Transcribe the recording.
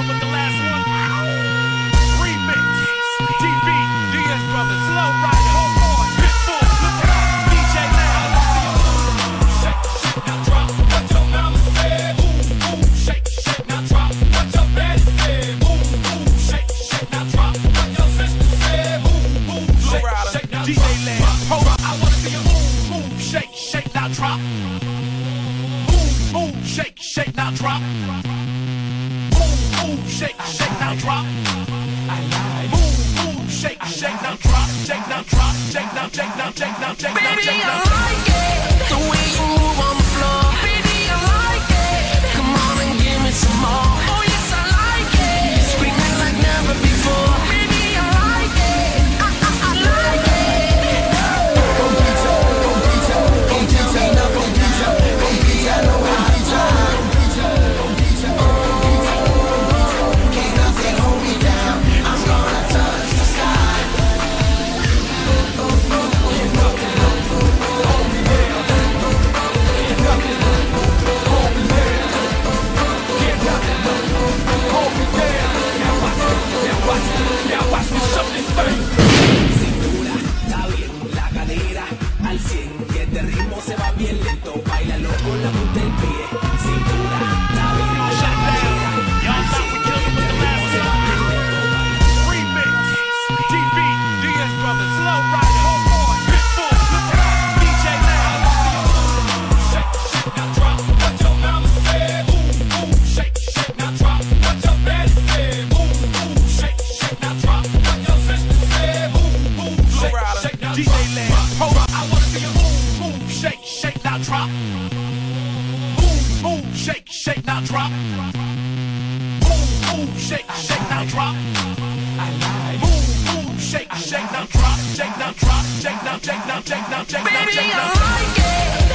chillin' with the last one. Remix. DB, DS Brothers, Low Rider, Hold On, Pitbull, look it up, DJ Loud. Shake, shake, now drop what your mama said. Boom, boom, shake, shake, now drop what your daddy said. Boom, boom, shake, shake, now drop what your sister said. Boom, boom, shake, shake, now DJ Loud. Hold on, I wanna see you boom, boom, shake, shake, now drop. Boom, boom, shake, shake, now drop. Shake, shake, now drop. Boom, boom, shake, shake, now drop. Shake, now drop. Shake, now, shake, now, shake, now, shake, now, Baby, shake, I now. like it, the way you move on the floor. Baby, I like it, come on and give me some more. Oh yes, I like it, screaming like never before. Baby, I like it, I like it. Go pizza, go pizza, go pizza, no go pizza, go pizza, no go pizza, go pizza, go pizza, go pizza. Can't nothing hold me down. I'm gonna touch the sky. Cintura, está bien, la cadera al 100 y este ritmo se va bien lento, bailalo con la punta del pie. Cintura, está bien, la cadera al 100 y este ritmo se va bien lento. Remix. DB, DS Brothers, Low Rider, Hold On, Pitbull, look it up, DJ Loud. Shake, shake, now drop what your mama said. Boom, boom, shake, shake, now drop what your daddy said. Boom, boom, shake, shake, now drop what your sister said. Boom, boom, shake, shake, now DJ Loud. Hold on, I wanna see you boom, boom, shake, shake, now drop. Boom, boom, shake, shake, now drop. Boom, boom, shake, shake, now drop. Boom, boom, shake, shake, now drop. Shake, now drop. Shake, now, shake, now, shake, now, shake, now, Baby, shake, I now. like it.